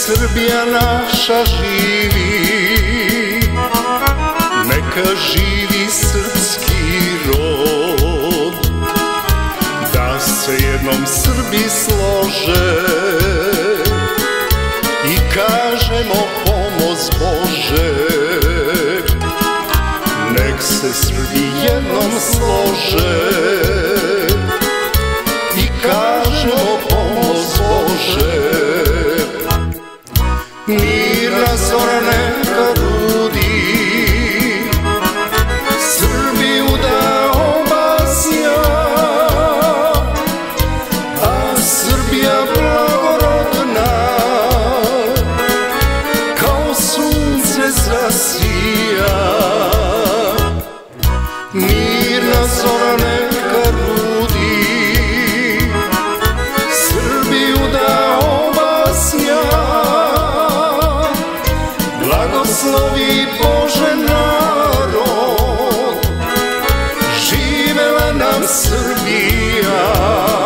Srbija naša živi, neka živi srpski rod, da se jednom Srbi slože i kažemo pomoz Bože. Nek se Srbi jednom slože i kažemo pomoz Bože. Mirna zora neka rudi, Srbiju da obasja, a Srbija blagorodna kao sunce zasija. Mirna zora neka rudi, Srbiju da obasja, blagoslovi Bože narod, živela nam Srbija.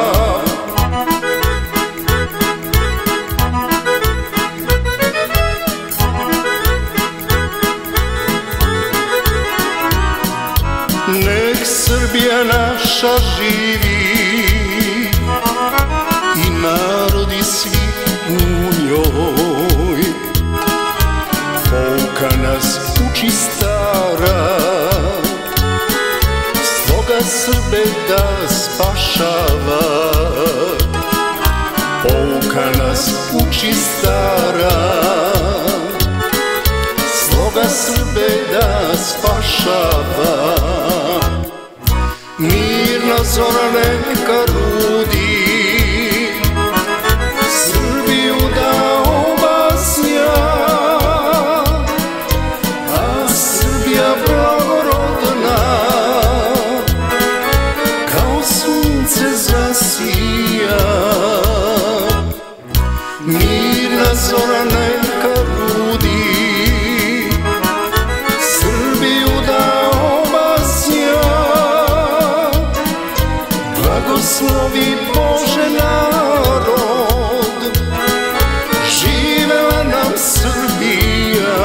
Nek Srbija naša živi i narodi svi u njoj, pouka nas uči stara, sloga Srbe da spašava. Pouka nas uči stara, sloga Srbe da spašava. Mirna zora neka rudi, Srbiju da obasja, a Srbija blagorodna kao sunce zasija. Mirna zora neka rudi, Srbiju da obasja, blagoslovi Bože narod, živela nam Srbija.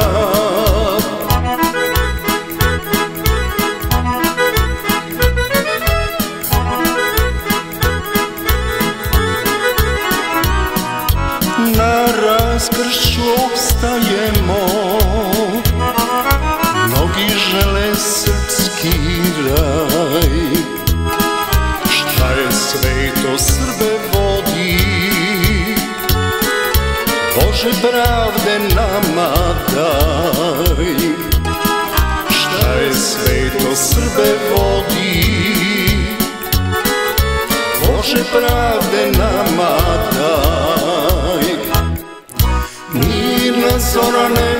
Na raskršću opstajemo, mnogi žele srpski raj. Šta je sveto Srbe vodi, Bože pravde nama daj. Šta je sveto Srbe vodi, Bože pravde nama daj. Mirna zora